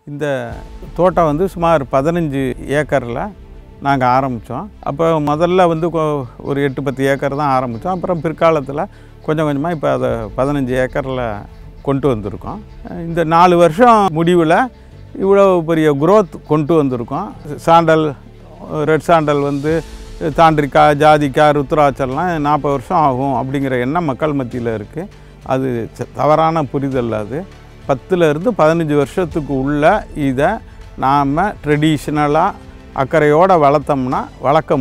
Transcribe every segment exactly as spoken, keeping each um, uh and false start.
இந்த தோட்டம் வந்து சுமார் பதினஞ்சு ஏக்கரில் நாங்கள் ஆரம்பித்தோம். அப்போ முதல்ல வந்து ஒரு எட்டு பத்து ஏக்கர் தான் ஆரம்பித்தோம். அப்புறம் பிற்காலத்தில் கொஞ்சம் கொஞ்சமாக இப்போ அதை பதினஞ்சு ஏக்கரில் கொண்டு வந்திருக்கோம். இந்த நாலு வருஷம் முடிவில் இவ்வளோ பெரிய குரோத் கொண்டு வந்திருக்கோம். சாண்டல், ரெட் சாண்டல் வந்து தாண்டிக்காய், ஜாதிக்காய், ருத்ராட்சம்லாம் நாற்பது வருஷம் ஆகும் அப்படிங்கிற எண்ணம் மக்கள் மத்தியில் இருக்குது. அது தவறான புரிதல். அது பத்துலேருந்து பதினஞ்சு வருஷத்துக்கு உள்ள இதை நாம் ட்ரெடிஷ்னலாக அக்கறையோடு வளர்த்தோம்னா வளர்க்க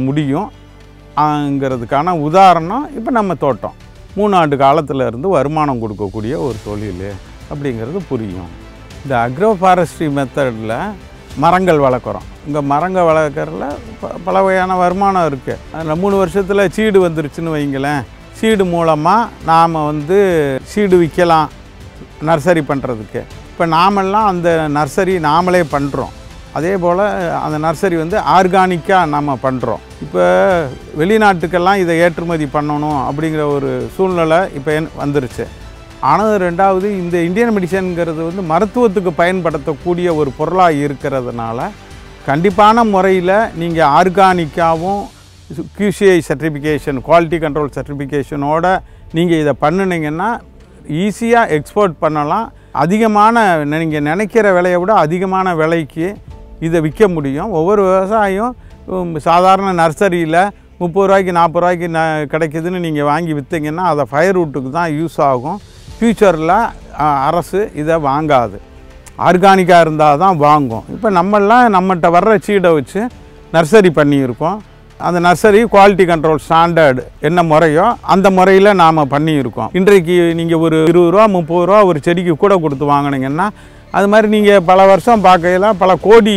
முடியும்ங்கிறதுக்கான உதாரணம் இப்போ நம்ம தோட்டம். மூணு ஆண்டு காலத்தில் இருந்து வருமானம் கொடுக்கக்கூடிய ஒரு தொழில் அப்படிங்கிறது புரியும். இந்த அக்ரோஃபாரஸ்ட்ரி மெத்தடில் மரங்கள் வளர்க்குறோம். இந்த மரங்கள் வளர்க்குறதுல ப பல வகையான வருமானம் இருக்குது. அதில் மூணு வருஷத்தில் சீடு வந்துருச்சுன்னு வைங்களேன். சீடு மூலமாக நாம் வந்து சீடு விற்கலாம் நர்சரி பண்ணுறதுக்கு. இப்போ நாமெல்லாம் அந்த நர்சரி நாமளே பண்ணுறோம். அதே போல் அந்த நர்சரி வந்து ஆர்கானிக்காக நம்ம பண்ணுறோம். இப்போ வெளிநாட்டுக்கெல்லாம் இதை ஏற்றுமதி பண்ணணும் அப்படிங்கிற ஒரு சூழ்நிலை இப்போ வந்துருச்சு. ஆனால் ரெண்டாவது இந்த இந்தியன் மெடிசன்கிறது வந்து மருத்துவத்துக்கு பயன்படுத்தக்கூடிய ஒரு பொருளாக இருக்கிறதுனால கண்டிப்பான முறையில் நீங்கள் ஆர்கானிக்காகவும் கியூசிஐ சர்டிஃபிகேஷன், குவாலிட்டி கண்ட்ரோல் சர்டிஃபிகேஷனோட நீங்கள் இதை பண்ணினீங்கன்னா ஈஸியாக எக்ஸ்போர்ட் பண்ணலாம். அதிகமான நீங்கள் நினைக்கிற விலையை விட அதிகமான விலைக்கு இதை விற்க முடியும். ஒவ்வொரு விவசாயம் சாதாரண நர்சரியில் முப்பது ரூபாய்க்கு நாற்பது ரூபாய்க்கு ந கிடைக்கிதுன்னு நீங்கள் வாங்கி விற்றீங்கன்னா அதை ஃபயர் வுட்டுக்கு தான் யூஸ் ஆகும். ஃப்யூச்சரில் அரசு இதை வாங்காது. ஆர்கானிக்காக இருந்தால் தான் வாங்கும். இப்போ நம்மளாம் நம்மகிட்ட வர்ற சீடை வச்சு நர்சரி பண்ணியிருக்கோம். அந்த நர்சரி குவாலிட்டி கண்ட்ரோல் ஸ்டாண்டர்டு என்ன முறையோ அந்த முறையில் நாம் பண்ணியிருக்கோம். இன்றைக்கு நீங்கள் ஒரு இருபது ரூபா முப்பது ரூபா ஒரு செடிக்கு கூட கொடுத்து வாங்கினீங்கன்னா அது மாதிரி நீங்கள் பல வருஷம் பார்க்கையில பல கோடி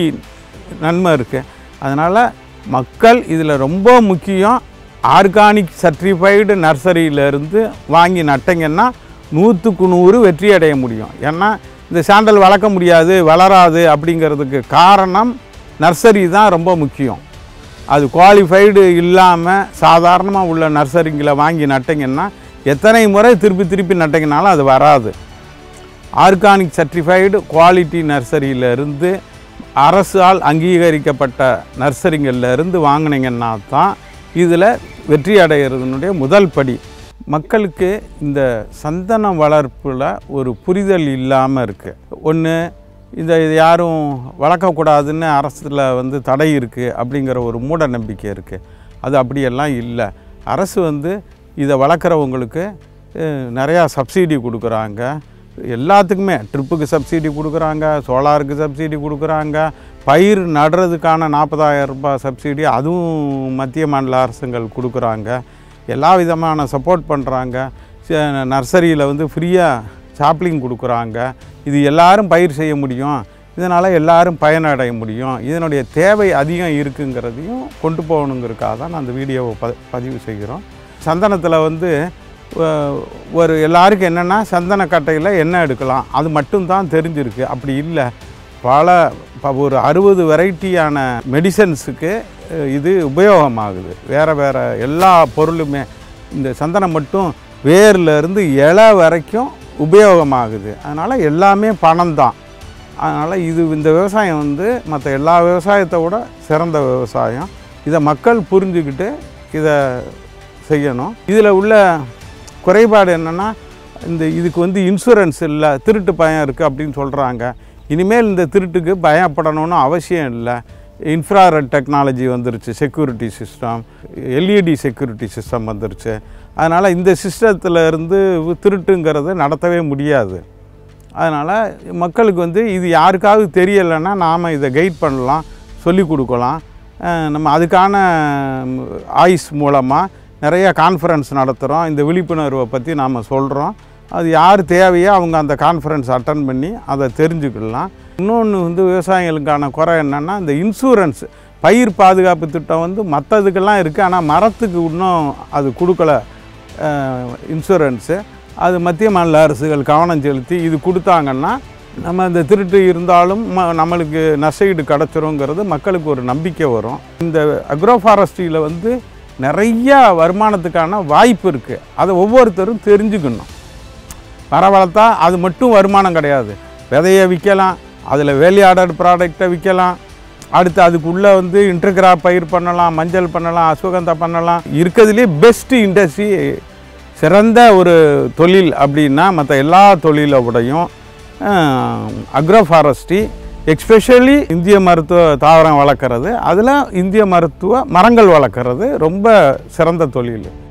நன்மை இருக்குது. அதனால் மக்கள் இதில் ரொம்ப முக்கியம் ஆர்கானிக் சர்டிஃபைடு நர்சரியிலேருந்து வாங்கி நட்டிங்கன்னா நூற்றுக்கு நூறு வெற்றி அடைய முடியும். ஏன்னா இந்த சாண்டல் வளர்க்க முடியாது, வளராது அப்படிங்கிறதுக்கு காரணம் நர்சரி தான் ரொம்ப முக்கியம். அது குவாலிஃபைடு இல்லாமல் சாதாரணமாக உள்ள நர்சரிங்களை வாங்கி நட்டிங்கன்னா எத்தனை முறை திருப்பி திருப்பி நட்டிங்கனாலும் அது வராது. ஆர்கானிக் சர்டிஃபைடு குவாலிட்டி நர்சரியிலேருந்து அரசால் அங்கீகரிக்கப்பட்ட நர்சரிங்களிலேருந்து வாங்கினீங்கன்னா தான் இதில் வெற்றி அடைகிறதுனுடைய முதல் படி. மக்களுக்கு இந்த சந்தன வளர்ப்பில் ஒரு புரிதல் இல்லாமல் இருக்குது. ஒன்று, இந்த இது யாரும் வளர்க்கக்கூடாதுன்னு அரசில் வந்து தடை இருக்குது அப்படிங்கிற ஒரு மூட நம்பிக்கை இருக்குது. அது அப்படியெல்லாம் இல்லை. அரசு வந்து இதை வளர்க்குறவங்களுக்கு நிறையா சப்சிடி கொடுக்குறாங்க. எல்லாத்துக்குமே ட்ரிப்புக்கு சப்சிடி கொடுக்குறாங்க, சோலாருக்கு சப்சிடி கொடுக்குறாங்க, பயிர் நடுறதுக்கான நாற்பதாயிரம் ரூபாய் சப்சிடி அதுவும் மத்திய மாநில அரசுகள் கொடுக்குறாங்க. எல்லா விதமான சப்போர்ட் பண்ணுறாங்க. நர்சரியில் வந்து ஃப்ரீயாக சாப்ளிங் கொடுக்குறாங்க. இது எல்லாரும் பயிர் செய்ய முடியும், இதனால் எல்லாரும் பயனடைய முடியும். இதனுடைய தேவை அதிகம் இருக்குங்கிறதையும் கொண்டு போகணுங்கிறதுக்காக தான் நான் அந்த வீடியோவை ப பதிவு செய்கிறோம். சந்தனத்தில் வந்து ஒரு எல்லாருக்கும் என்னென்னா சந்தனக்கட்டையில் எண்ணெய் எடுக்கலாம், அது மட்டும்தான் தெரிஞ்சிருக்கு. அப்படி இல்லை, பல ஒரு அறுபது வெரைட்டியான மெடிசன்ஸுக்கு இது உபயோகமாகுது. வேறு வேறு எல்லா பொருளுமே இந்த சந்தனம் மட்டும் வேர்லேருந்து இலை வரைக்கும் உபயோகமாகுது. அதனால் எல்லாமே பணம் தான். அதனால் இது இந்த விவசாயம் வந்து மற்ற எல்லா விவசாயத்தை விட சிறந்த விவசாயம். இதை மக்கள் புரிஞ்சுக்கிட்டு இதை செய்யணும். இதில் உள்ள குறைபாடு என்னென்னா இந்த இதுக்கு வந்து இன்சூரன்ஸ் இல்லை, திருட்டு பயம் இருக்குது அப்படின்னு சொல்கிறாங்க. இனிமேல் இந்த திருட்டுக்கு பயப்படணும்னு அவசியம் இல்லை. இன்ஃப்ராரெட் டெக்னாலஜி வந்துருச்சு, security system, LED security system வந்துருச்சு. அதனால் இந்த சிஸ்டத்தில் இருந்து திருட்டுங்கிறத நடத்தவே முடியாது. அதனால் மக்களுக்கு வந்து இது யாருக்காவது தெரியலைன்னா நாம் இதை கைட் பண்ணலாம், சொல்லிக் கொடுக்கலாம். நம்ம அதுக்கான ஆய்ஸ் மூலமாக நிறைய கான்ஃபரன்ஸ் நடத்துகிறோம். இந்த விழிப்புணர்வை பற்றி நாம் சொல்கிறோம். அது யார் தேவையோ அவங்க அந்த கான்ஃபரன்ஸ் அட்டன் பண்ணி அதை தெரிஞ்சுக்கலாம். இன்னொன்று வந்து விவசாயிகளுக்கான குறை என்னென்னா இந்த இன்சூரன்ஸ், பயிர் பாதுகாப்பு திட்டம் வந்து மற்றதுக்கெல்லாம் இருக்குது, ஆனால் மரத்துக்கு இன்னும் அது கொடுக்கல இன்சூரன்ஸு. அது மத்திய மாநில அரசுகள் கவனம் செலுத்தி இது கொடுத்தாங்கன்னா நம்ம இந்த திருட்டு இருந்தாலும் ம நம்மளுக்கு நஷ்டஈடு கிடச்சிருங்கிறது மக்களுக்கு ஒரு நம்பிக்கை வரும். இந்த அக்ரோஃபாரஸ்ட்ரியில் வந்து நிறையா வருமானத்துக்கான வாய்ப்பு இருக்குது. அதை ஒவ்வொருத்தரும் தெரிஞ்சுக்கணும். மரம் வளர்த்தா அது மட்டும் வருமானம் கிடையாது. விதையை விற்கலாம், அதில் வேலி ஆர்டர் ப்ராடக்டை விற்கலாம். அடுத்து அதுக்குள்ளே வந்து இன்டர்கிராப் பயிர் பண்ணலாம், மஞ்சள் பண்ணலாம், அஸ்வகந்தா பண்ணலாம். இருக்கிறதுலே பெஸ்ட்டு இண்டஸ்ட்ரி, சிறந்த ஒரு தொழில் அப்படின்னா மற்ற எல்லா தொழிலை விடையும் அக்ரோ ஃபாரஸ்ட்ரி, எக்ஸ்பெஷலி இந்திய மருத்துவ தாவரம் வளர்க்குறது, அதில் இந்திய மருத்துவ மரங்கள் வளர்க்குறது ரொம்ப சிறந்த தொழில்.